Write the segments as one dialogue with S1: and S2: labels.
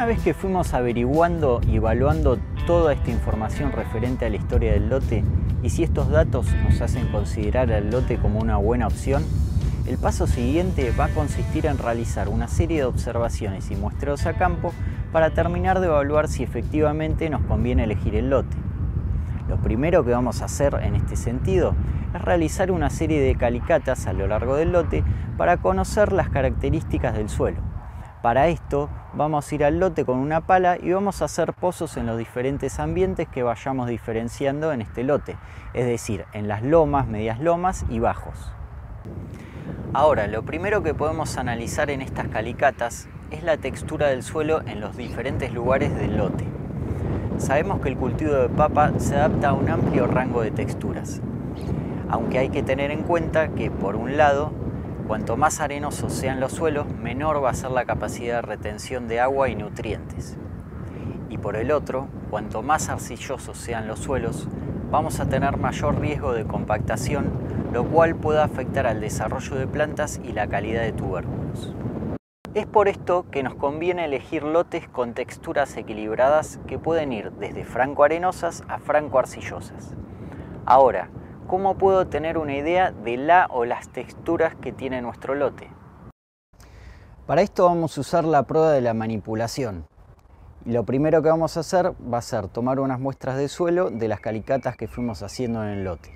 S1: vez que fuimos averiguando y evaluando toda esta información referente a la historia del lote y si estos datos nos hacen considerar al lote como una buena opción, el paso siguiente va a consistir en realizar una serie de observaciones y muestreos a campo para terminar de evaluar si efectivamente nos conviene elegir el lote. Lo primero que vamos a hacer en este sentido es realizar una serie de calicatas a lo largo del lote para conocer las características del suelo. Para esto vamos a ir al lote con una pala y vamos a hacer pozos en los diferentes ambientes que vayamos diferenciando en este lote, es decir, en las lomas, medias lomas y bajos. Ahora, lo primero que podemos analizar en estas calicatas es la textura del suelo en los diferentes lugares del lote. Sabemos que el cultivo de papa se adapta a un amplio rango de texturas, aunque hay que tener en cuenta que, por un lado, cuanto más arenosos sean los suelos, menor va a ser la capacidad de retención de agua y nutrientes. Y por el otro, cuanto más arcillosos sean los suelos, vamos a tener mayor riesgo de compactación, lo cual puede afectar al desarrollo de plantas y la calidad de tubérculos. Es por esto que nos conviene elegir lotes con texturas equilibradas que pueden ir desde franco-arenosas a franco-arcillosas. Ahora, ¿cómo puedo tener una idea de la o las texturas que tiene nuestro lote? Para esto vamos a usar la prueba de la manipulación. Y lo primero que vamos a hacer va a ser tomar unas muestras de suelo de las calicatas que fuimos haciendo en el lote.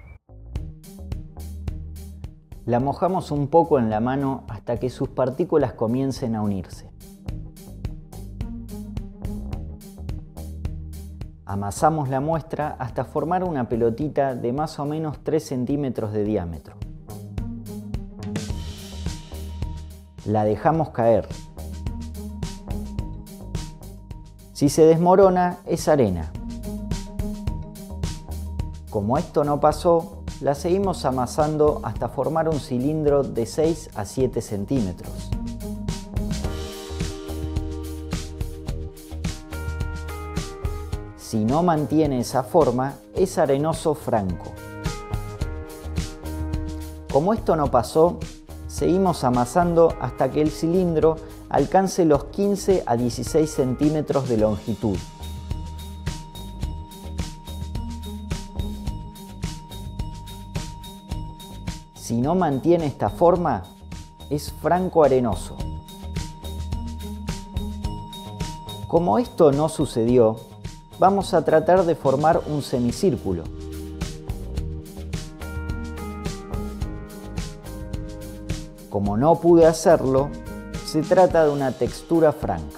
S1: La mojamos un poco en la mano hasta que sus partículas comiencen a unirse. Amasamos la muestra hasta formar una pelotita de más o menos 3 centímetros de diámetro. La dejamos caer. Si se desmorona, es arena. Como esto no pasó, la seguimos amasando hasta formar un cilindro de 6 a 7 centímetros. Si no mantiene esa forma, es arenoso franco. Como esto no pasó, seguimos amasando hasta que el cilindro alcance los 15 a 16 centímetros de longitud. Si no mantiene esta forma, es franco arenoso. Como esto no sucedió, vamos a tratar de formar un semicírculo. Como no pude hacerlo, se trata de una textura franca.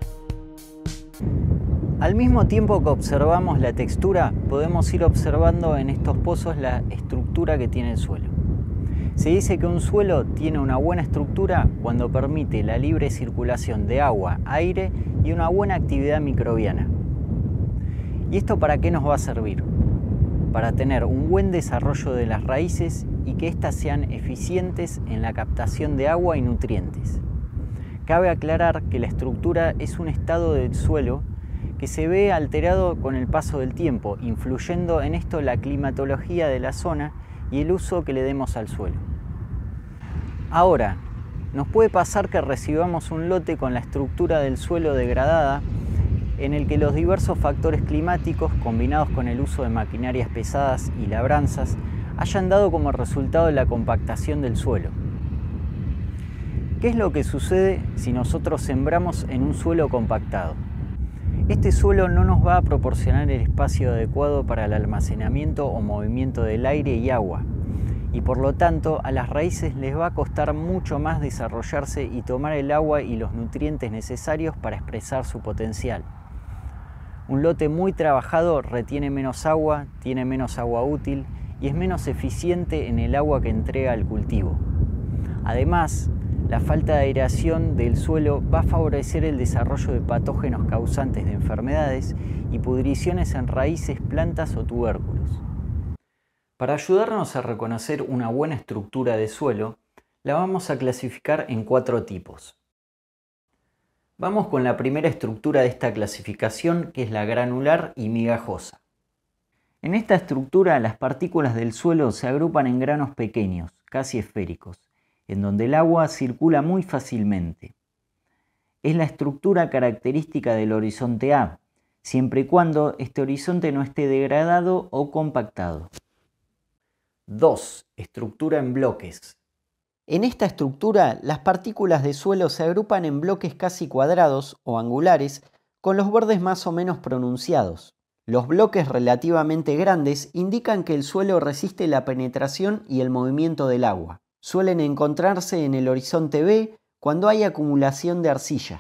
S1: Al mismo tiempo que observamos la textura, podemos ir observando en estos pozos la estructura que tiene el suelo. Se dice que un suelo tiene una buena estructura cuando permite la libre circulación de agua, aire y una buena actividad microbiana. ¿Y esto para qué nos va a servir? Para tener un buen desarrollo de las raíces y que éstas sean eficientes en la captación de agua y nutrientes. Cabe aclarar que la estructura es un estado del suelo que se ve alterado con el paso del tiempo, influyendo en esto la climatología de la zona y el uso que le demos al suelo. Ahora, nos puede pasar que recibamos un lote con la estructura del suelo degradada, en el que los diversos factores climáticos, combinados con el uso de maquinarias pesadas y labranzas, hayan dado como resultado la compactación del suelo. ¿Qué es lo que sucede si nosotros sembramos en un suelo compactado? Este suelo no nos va a proporcionar el espacio adecuado para el almacenamiento o movimiento del aire y agua, y por lo tanto a las raíces les va a costar mucho más desarrollarse y tomar el agua y los nutrientes necesarios para expresar su potencial. Un lote muy trabajado retiene menos agua, tiene menos agua útil y es menos eficiente en el agua que entrega al cultivo. Además, la falta de aireación del suelo va a favorecer el desarrollo de patógenos causantes de enfermedades y pudriciones en raíces, plantas o tubérculos. Para ayudarnos a reconocer una buena estructura de suelo, la vamos a clasificar en 4 tipos. Vamos con la primera estructura de esta clasificación, que es la granular y migajosa. En esta estructura, las partículas del suelo se agrupan en granos pequeños, casi esféricos, en donde el agua circula muy fácilmente. Es la estructura característica del horizonte A, siempre y cuando este horizonte no esté degradado o compactado. 2. Estructura en bloques. En esta estructura, las partículas de suelo se agrupan en bloques casi cuadrados o angulares con los bordes más o menos pronunciados. Los bloques relativamente grandes indican que el suelo resiste la penetración y el movimiento del agua. Suelen encontrarse en el horizonte B cuando hay acumulación de arcilla.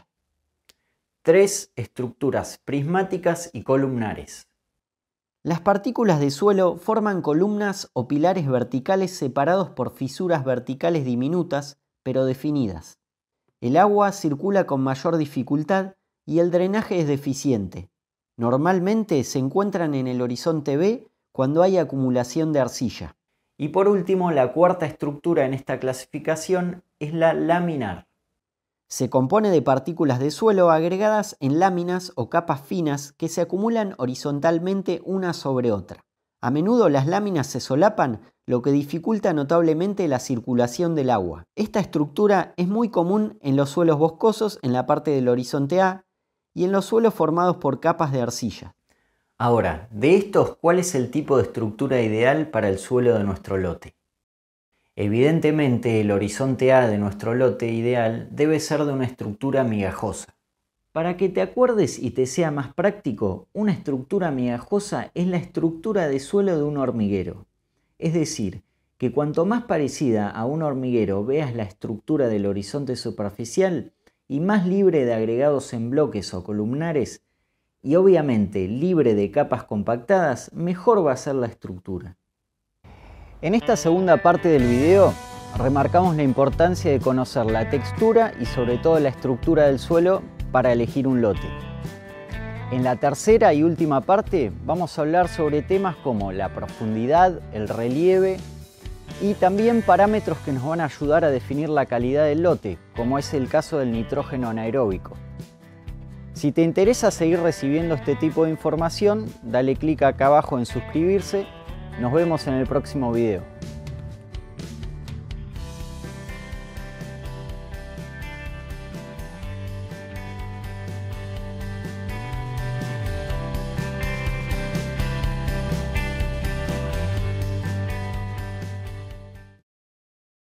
S1: 3. Estructuras prismáticas y columnares. Las partículas de suelo forman columnas o pilares verticales separados por fisuras verticales diminutas, pero definidas. El agua circula con mayor dificultad y el drenaje es deficiente. Normalmente se encuentran en el horizonte B cuando hay acumulación de arcilla. Y por último, la cuarta estructura en esta clasificación es la laminar. Se compone de partículas de suelo agregadas en láminas o capas finas que se acumulan horizontalmente una sobre otra. A menudo las láminas se solapan, lo que dificulta notablemente la circulación del agua. Esta estructura es muy común en los suelos boscosos en la parte del horizonte A y en los suelos formados por capas de arcilla. Ahora, de estos, ¿cuál es el tipo de estructura ideal para el suelo de nuestro lote? Evidentemente, el horizonte A de nuestro lote ideal debe ser de una estructura migajosa. Para que te acuerdes y te sea más práctico, una estructura migajosa es la estructura de suelo de un hormiguero. Es decir, que cuanto más parecida a un hormiguero veas la estructura del horizonte superficial y más libre de agregados en bloques o columnares, y obviamente libre de capas compactadas, mejor va a ser la estructura. En esta segunda parte del video remarcamos la importancia de conocer la textura y sobre todo la estructura del suelo para elegir un lote. En la tercera y última parte vamos a hablar sobre temas como la profundidad, el relieve y también parámetros que nos van a ayudar a definir la calidad del lote, como es el caso del nitrógeno anaeróbico. Si te interesa seguir recibiendo este tipo de información, dale clic acá abajo en suscribirse. Nos vemos en el próximo video.